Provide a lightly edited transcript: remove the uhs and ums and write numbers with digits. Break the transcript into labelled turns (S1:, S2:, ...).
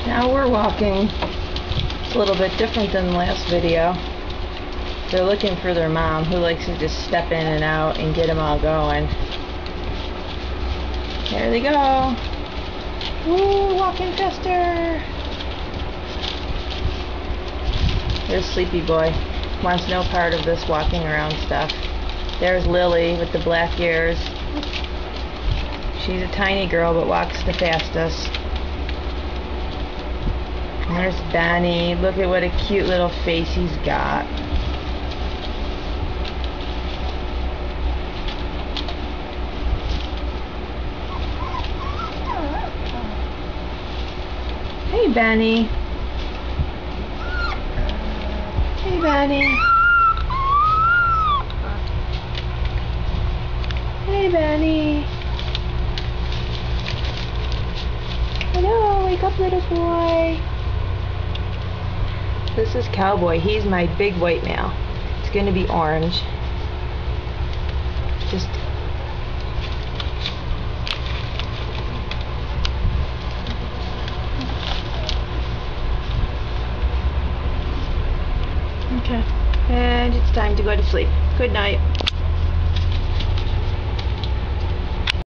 S1: Now we're walking. It's a little bit different than the last video. They're looking for their mom, who likes to just step in and out and get them all going. There they go. Woo, walking faster. There's Sleepy Boy. Wants no part of this walking around stuff. There's Lily with the black ears. She's a tiny girl but walks the fastest. And there's Benny. Look at what a cute little face he's got. Hey, Benny. Hey, Benny. Hey, Benny. Hello, wake up, little boy. This is Cowboy. He's my big white male. It's going to be orange. Just okay. And it's time to go to sleep. Good night.